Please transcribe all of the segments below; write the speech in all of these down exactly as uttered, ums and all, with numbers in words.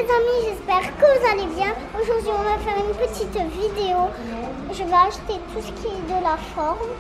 amis, j'espère que vous allez bien. Aujourd'hui, on va faire une petite vidéo. Je vais acheter tout ce qui est de la forme.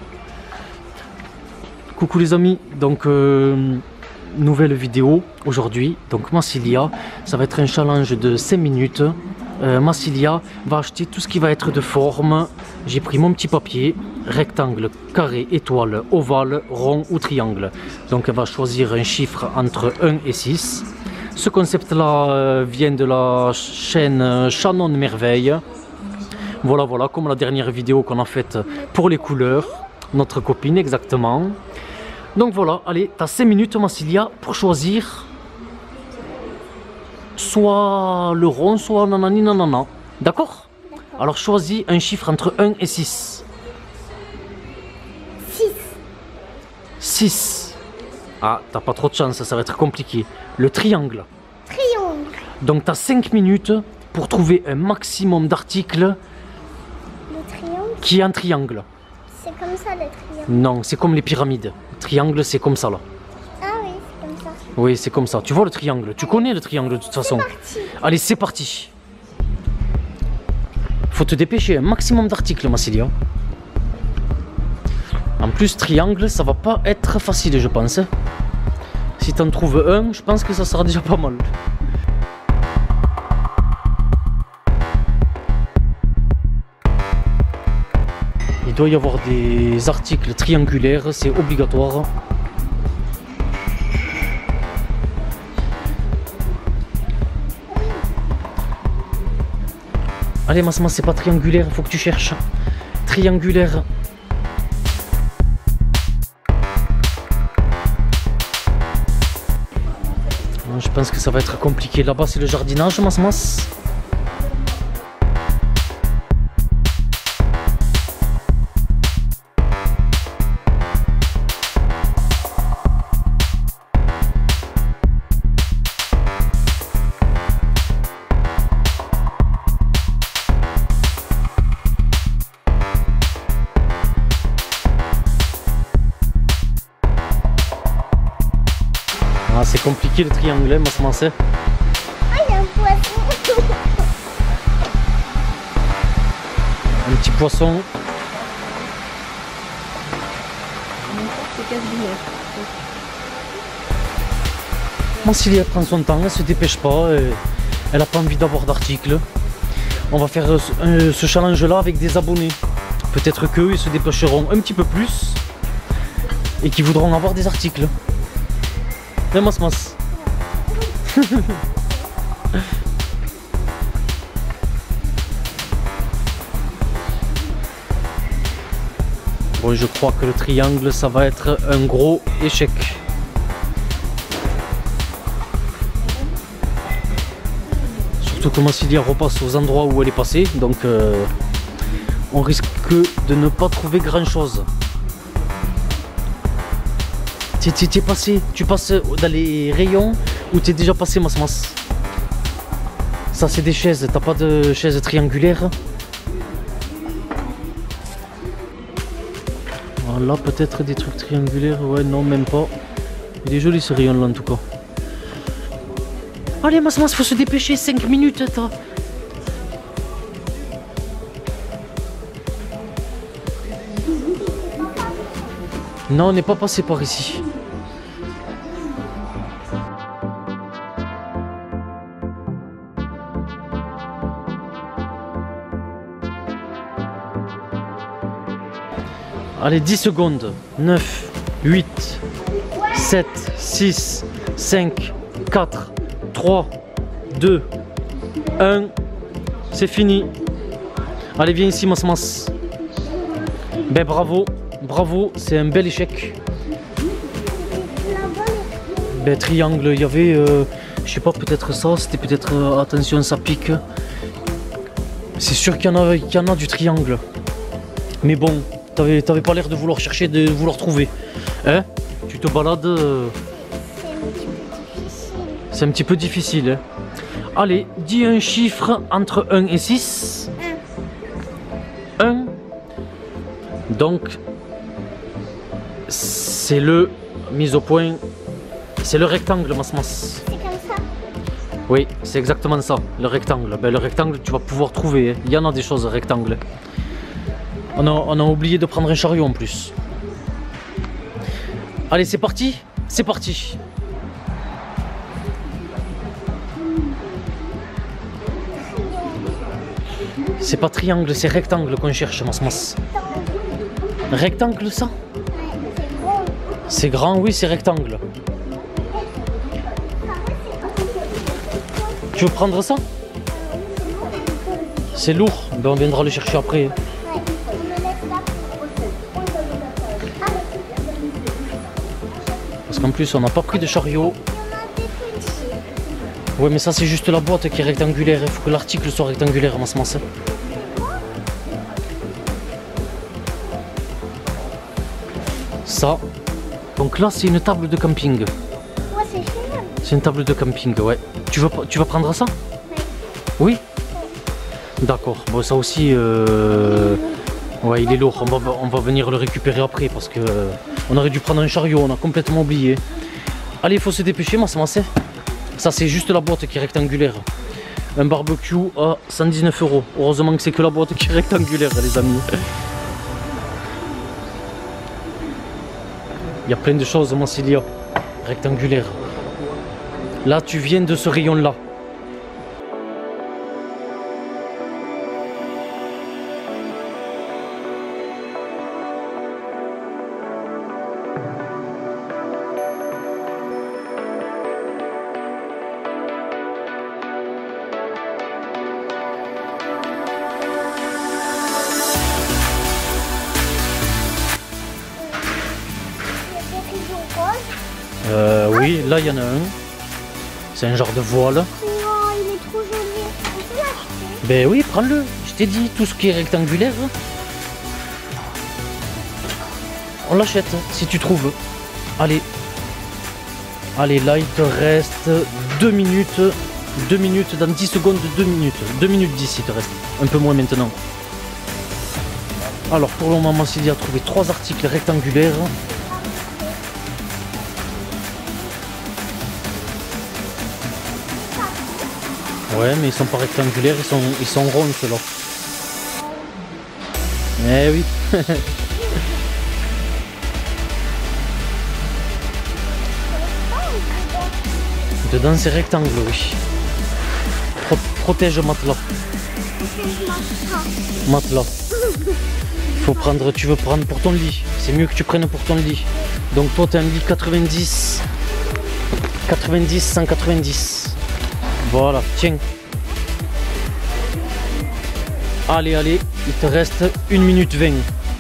Coucou les amis, donc euh, nouvelle vidéo aujourd'hui. Donc Massilia, ça va être un challenge de cinq minutes. Euh, Massilia va acheter tout ce qui va être de forme. J'ai pris mon petit papier, rectangle, carré, étoile, ovale, rond ou triangle. Donc elle va choisir un chiffre entre un et six. Ce concept là euh, vient de la chaîne Shannon Merveille. Voilà, voilà, comme la dernière vidéo qu'on a faite pour les couleurs. Notre copine exactement. Donc voilà, allez, tu as cinq minutes Massilia pour choisir soit le rond, soit nanani nanana. D'accord? Alors choisis un chiffre entre un et six. six. six. Ah, t'as pas trop de chance, ça va être compliqué. Le triangle. Triangle. Donc tu as cinq minutes pour trouver un maximum d'articles Le triangle, qui est un triangle. c'est comme ça le triangle. Non, c'est comme les pyramides. Triangle, c'est comme ça là. Ah oui, c'est comme ça. Oui, c'est comme ça. Tu vois le triangle? Tu connais le triangle de toute façon. Parti. Allez, c'est parti. Faut te dépêcher, un maximum d'articles, Massilia. En plus, triangle, ça va pas être facile, je pense. Si tu en trouves un, je pense que ça sera déjà pas mal. Il doit y avoir des articles triangulaires, c'est obligatoire. Allez, Massima, c'est pas triangulaire, il faut que tu cherches. Triangulaire. Je pense que ça va être compliqué. Là-bas, c'est le jardinage, Masmas. Ah, c'est compliqué le triangle, hein, Masmas. Ah, il y a un poisson. Un petit poisson. Massilia prend son temps, elle se dépêche pas, elle n'a pas envie d'avoir d'articles. On va faire ce, ce challenge là avec des abonnés. Peut-être qu'eux ils se dépêcheront un petit peu plus et qui voudront avoir des articles. Hein, Mas Mas. Bon, je crois que le triangle, ça va être un gros échec. Surtout que Massilia repasse aux endroits où elle est passée, donc euh, on risque de ne pas trouver grand chose. Tu es passé, tu passes dans les rayons ou tu es déjà passé, Mas Mas? Ça, c'est des chaises, t'as pas de chaises triangulaires? Là, peut-être des trucs triangulaires, ouais, non, même pas. Il est joli ce rayon là en tout cas. Allez, Mas Mas, faut se dépêcher, cinq minutes, t'as. Non, on n'est pas passé par ici. Allez, dix secondes. neuf, huit, sept, six, cinq, quatre, trois, deux, un. C'est fini. Allez, viens ici, Mas Mas. Ben bravo. Bravo, c'est un bel échec. Ben, triangle, il y avait, euh, je sais pas, peut-être ça, c'était peut-être, euh, attention, ça pique. C'est sûr qu'il y, y en a du triangle. Mais bon, t'avais t'avais pas l'air de vouloir chercher, de vouloir trouver. Hein? Tu te balades. Euh... C'est un petit peu difficile. Hein? Allez, dis un chiffre entre un et six. un. Donc, c'est le mise au point, c'est le rectangle, Mas Mas. C'est comme ça. Oui, c'est exactement ça, le rectangle. Ben, le rectangle, tu vas pouvoir trouver. Il y en a des choses rectangles. On a, on a oublié de prendre un chariot en plus. Allez, c'est parti. C'est parti. C'est pas triangle, c'est rectangle qu'on cherche, Mas Mas. Rectangle, ça? C'est grand, oui, c'est rectangle. Tu veux prendre ça? C'est lourd, ben on viendra le chercher après. Parce qu'en plus, on n'a pas pris de chariot. Ouais, mais ça, c'est juste la boîte qui est rectangulaire. Il faut que l'article soit rectangulaire, Mas Mas. Ça. Donc là, c'est une table de camping. Ouais, c'est génial. C'est une table de camping, ouais. Tu veux, tu vas prendre ça? Oui. D'accord. Bon, ça aussi, euh... ouais, il est lourd. On va, on va venir le récupérer après parce que euh, on aurait dû prendre un chariot. On a complètement oublié. Allez, il faut se dépêcher, Mas Mas. Ça, c'est juste la boîte qui est rectangulaire. Un barbecue à cent dix-neuf euros. Heureusement que c'est que la boîte qui est rectangulaire, les amis. Il y a plein de choses, Massilia, rectangulaires. Là, tu viens de ce rayon-là. Euh, oui, là il y en a un. C'est un genre de voile. Oh, il est trop joli. On peut l'acheter? Ben oui, prends-le. Je t'ai dit, tout ce qui est rectangulaire, on l'achète si tu trouves. Allez. Allez, là il te reste deux minutes. deux minutes, dans dix secondes, deux minutes. deux minutes dix il te reste. Un peu moins maintenant. Alors pour le moment, Massilia a trouvé trois articles rectangulaires. Ouais, mais ils sont pas rectangulaires, ils sont, ils sont ronds ceux-là. Eh oui. Dedans c'est rectangle, oui. Pro protège matelas. Matelas. Faut prendre, tu veux prendre pour ton lit. C'est mieux que tu prennes pour ton lit. Donc toi tu as un lit quatre-vingt-dix. quatre-vingt-dix, cent quatre-vingt-dix. Voilà, tiens. Allez, allez, il te reste une minute vingt.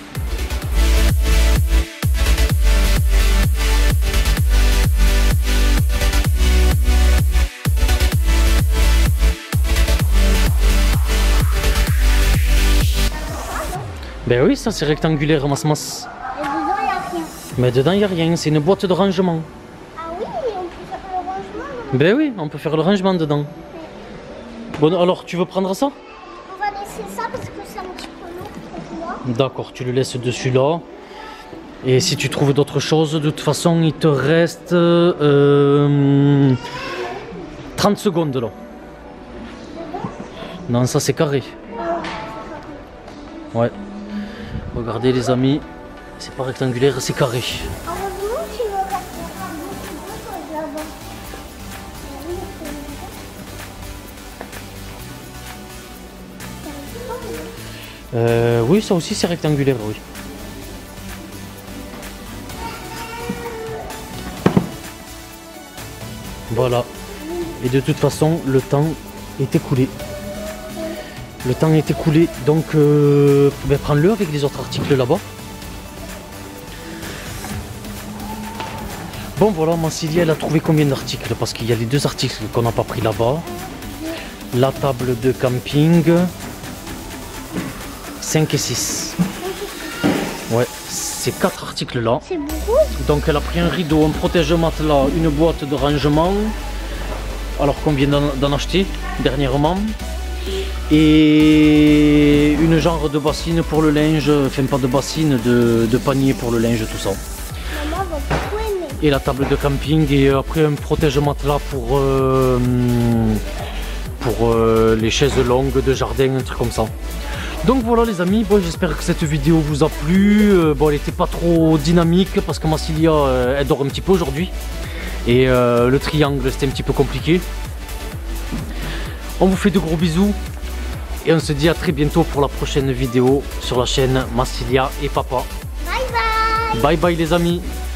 Ben oui, ça c'est rectangulaire, Mas Mas. Et dedans, il n'y a rien. Mais dedans, il n'y a rien, c'est une boîte de rangement. Ah oui, on peut faire le rangement. Ben oui, on peut faire le rangement dedans. Bon, alors, tu veux prendre ça? On va laisser ça parce que c'est un petit peu lourd pour moi. D'accord, tu le laisses dessus là. Et si tu trouves d'autres choses, de toute façon, il te reste euh, trente secondes là. Non, ça c'est carré. Ouais. Regardez les amis, c'est pas rectangulaire, c'est carré. Heureusement qu'il me reste beaucoup de choses là-bas. Euh, oui, ça aussi c'est rectangulaire, oui. Voilà. Et de toute façon, le temps est écoulé. Le temps est écoulé, donc euh, ben, prends-le avec les autres articles là-bas. Bon voilà, Massilia elle a trouvé combien d'articles? Parce qu'il y a les deux articles qu'on n'a pas pris là-bas. La table de camping. cinq et six. Ouais, c'est quatre articles là. C'est beaucoup. Donc elle a pris un rideau, un protège-matelas, une boîte de rangement. Alors qu'on vient d'en acheter dernièrement. Et une genre de bassine pour le linge, enfin pas de bassine, de, de panier pour le linge, tout ça. Maman va beaucoup aimer. et la table de camping, et après un protège-matelas pour, euh, pour euh, les chaises longues de jardin, un truc comme ça. Donc voilà les amis, bon, j'espère que cette vidéo vous a plu. Euh, bon, elle n'était pas trop dynamique parce que Massilia euh, elle dort un petit peu aujourd'hui. Et euh, le triangle c'était un petit peu compliqué. On vous fait de gros bisous. Et on se dit à très bientôt pour la prochaine vidéo sur la chaîne Massilia et Papa. Bye bye. Bye bye les amis.